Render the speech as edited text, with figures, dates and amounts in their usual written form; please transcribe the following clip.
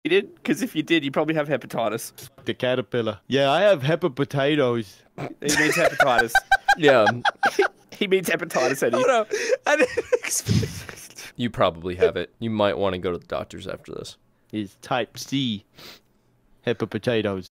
Because if you did, you probably have hepatitis. The caterpillar. Yeah, I have Hepa potatoes. He means hepatitis. Yeah. He means hepatitis, Eddie. Oh, no. I didn't expect... You probably have it. You might want to go to the doctors after this. Is type C. Hepa potatoes.